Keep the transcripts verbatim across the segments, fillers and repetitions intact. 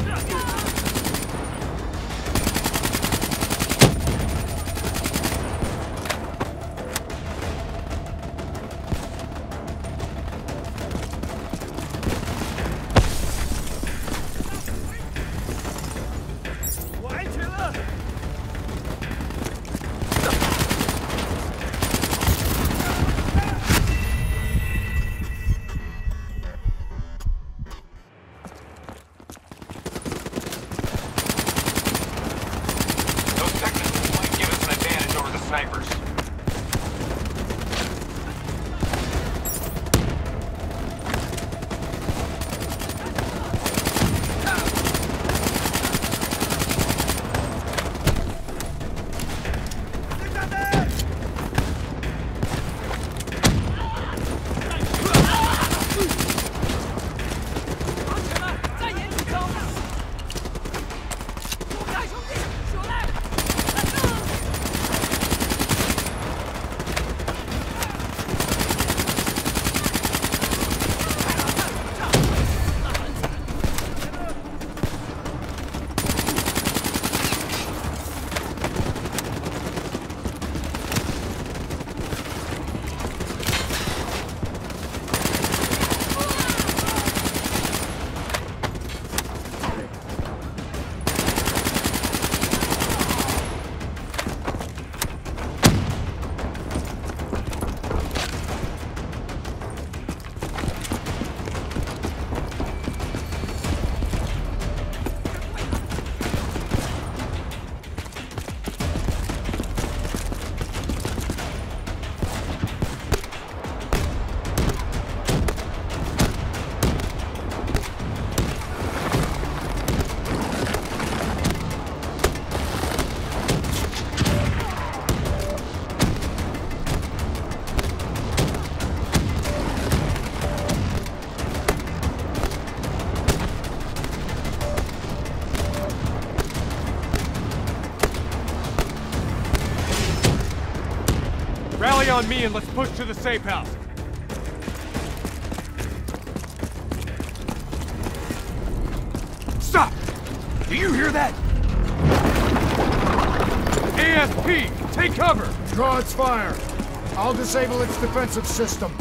Rally on me and let's push to the safe house. Stop! Do you hear that? A S P, take cover! Draw its fire. I'll disable its defensive system.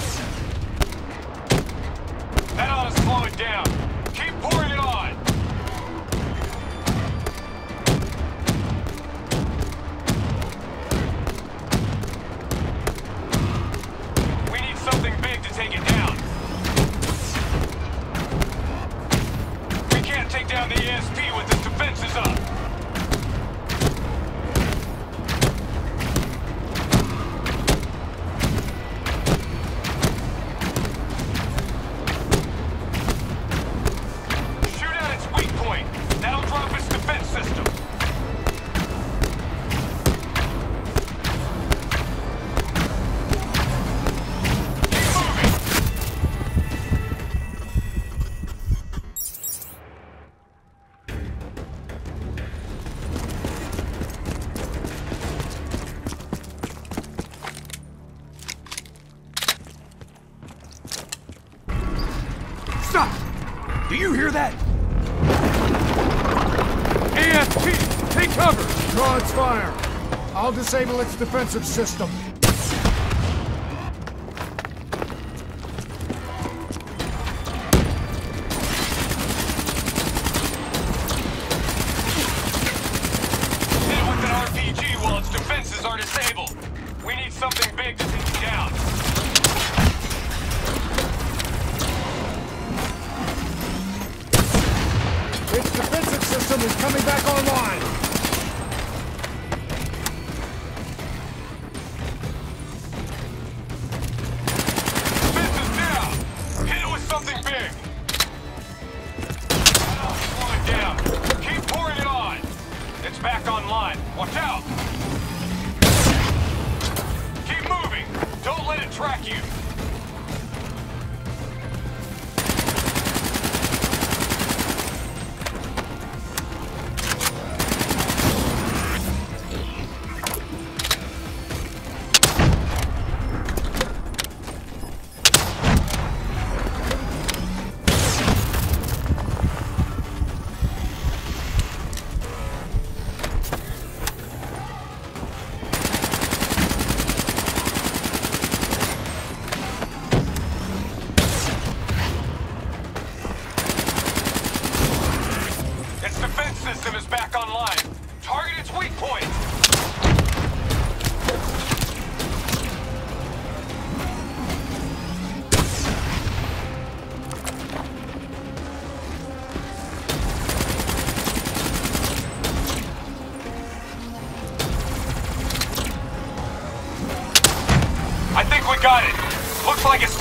That ought to slow it down. Keep pouring it on! We need something big to take it down. We can't take down the A S P with its defenses up. Stop! Do you hear that? A S P, take cover! Draw its fire. I'll disable its defensive system. Hit it with an R P G while its defenses are disabled. We need something big to take it down. Its defensive system is coming back online. Defenses down! Hit it with something big! Slow it down. Keep pouring it on! It's back online. Watch out! Keep moving! Don't let it track you!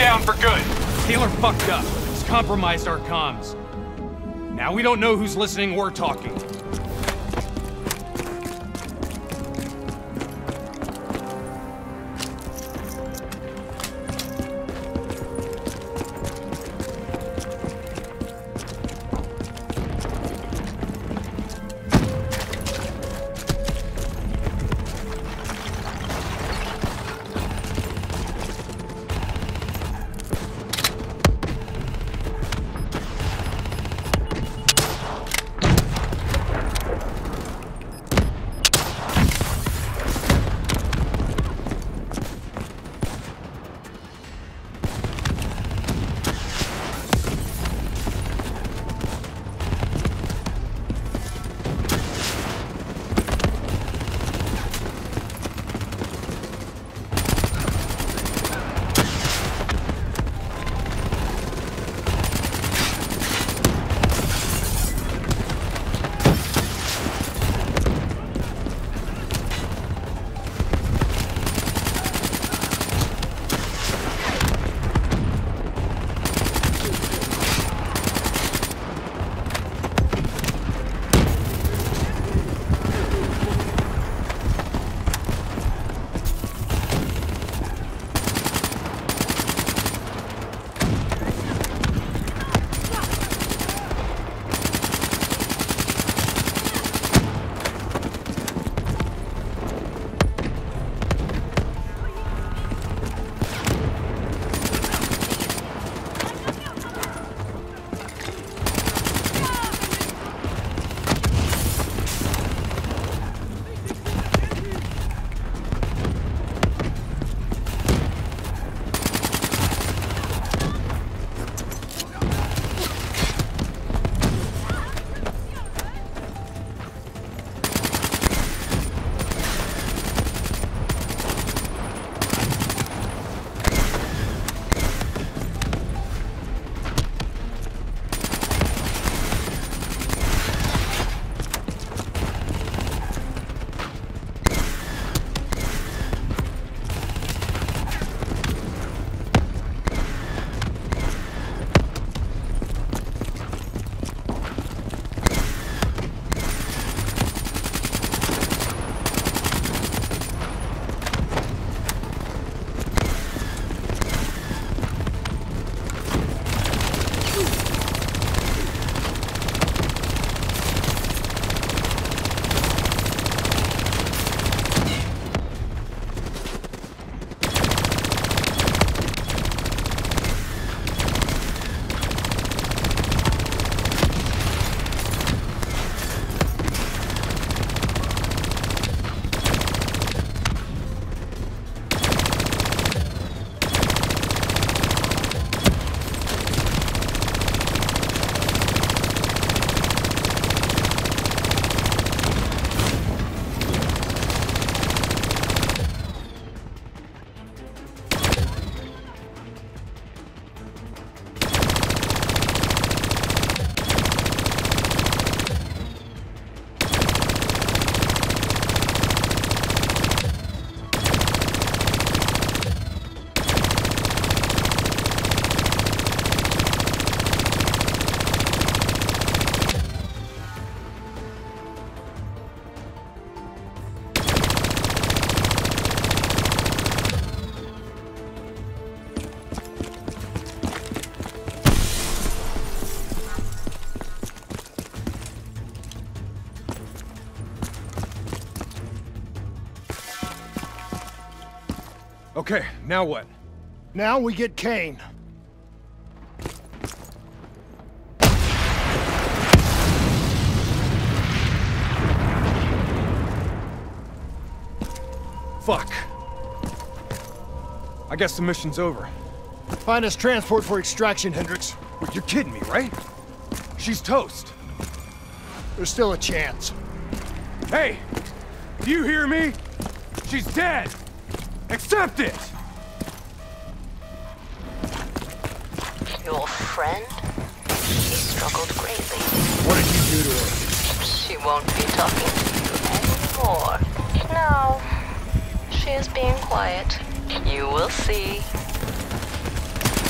down for good. Taylor fucked up. He's compromised our comms. Now we don't know who's listening or talking. Okay, now what? Now we get Kane. Fuck. I guess the mission's over. Find us transport for extraction, Hendricks. Wait, you're kidding me, right? She's toast. There's still a chance. Hey! Do you hear me? She's dead! Accept it! Your friend? She struggled greatly. What did you do to her? She won't be talking to you anymore. No. She is being quiet. You will see.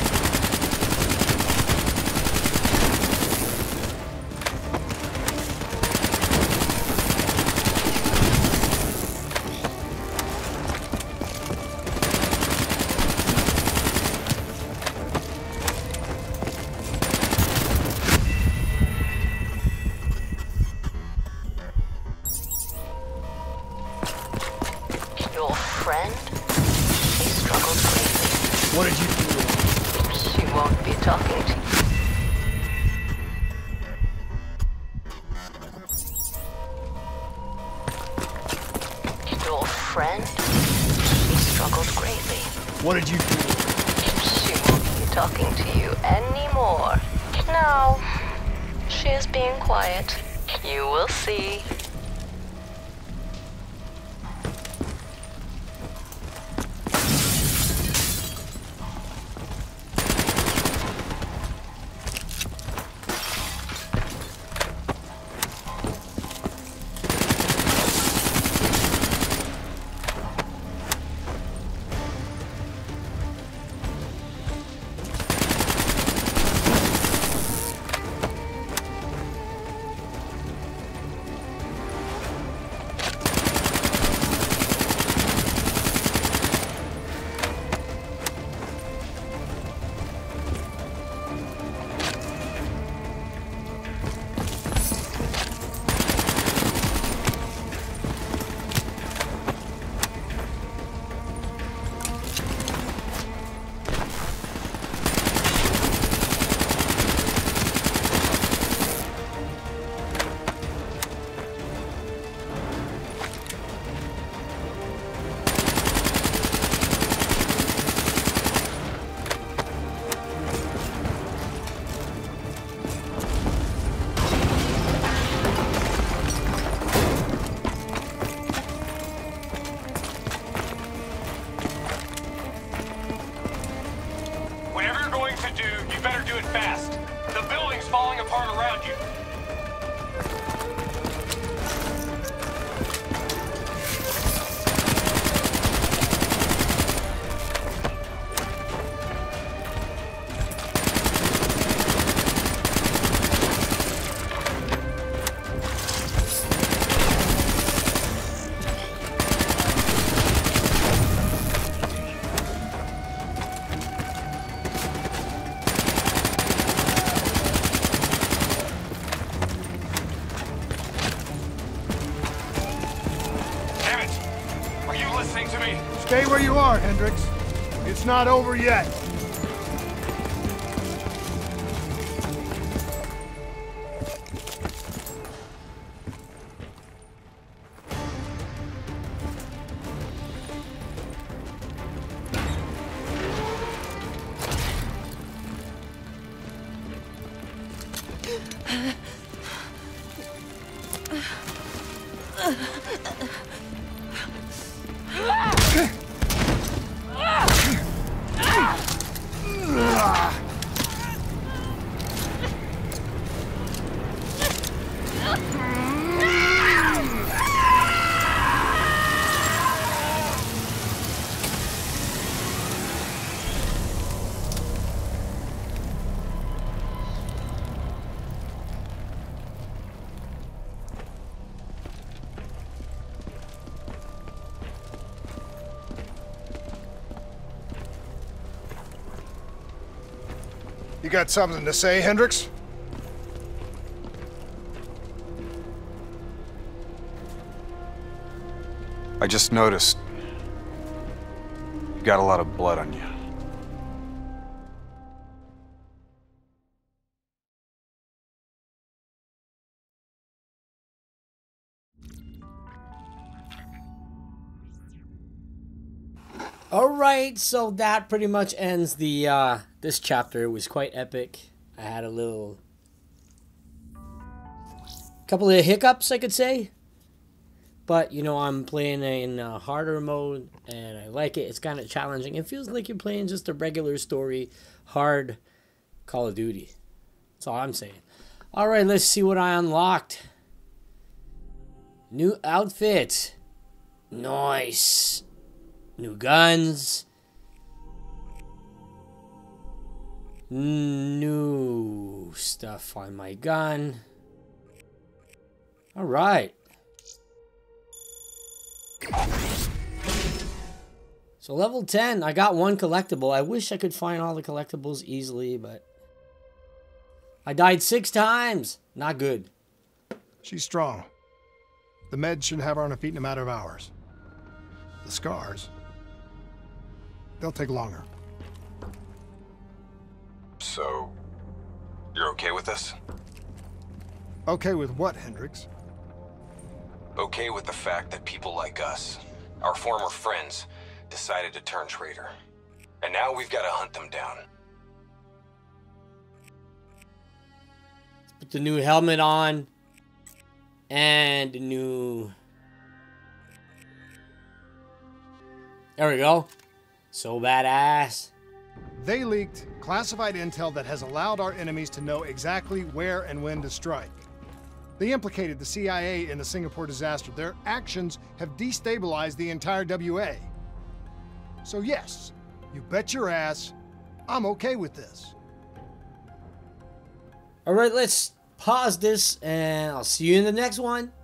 Your friend? She struggled greatly. What did you do? She won't be talking to you anymore. Now, she is being quiet. You will see. Stay where you are, Hendricks. It's not over yet. You got something to say, Hendricks? I just noticed you got a lot of blood on you. All right, so that pretty much ends the uh, this chapter. It was quite epic. I had a little couple of hiccups, I could say, but you know, I'm playing in uh, harder mode, and I like it. It's kind of challenging. It feels like you're playing just a regular story, hard Call of Duty. That's all I'm saying. All right, let's see what I unlocked. New outfit. Nice. New guns. New stuff on my gun. All right. So level ten, I got one collectible. I wish I could find all the collectibles easily, but I died six times. Not good. She's strong. The meds should have her on her feet in a matter of hours. The scars, they'll take longer. So, you're okay with this? Okay with what, Hendricks? Okay with the fact that people like us, our former friends, decided to turn traitor. And now we've got to hunt them down. Put the new helmet on. And the new... There we go. So badass. They leaked classified intel that has allowed our enemies to know exactly where and when to strike. They implicated the C I A in the Singapore disaster. Their actions have destabilized the entire W A. So yes, you bet your ass, I'm okay with this. Alright, let's pause this and I'll see you in the next one.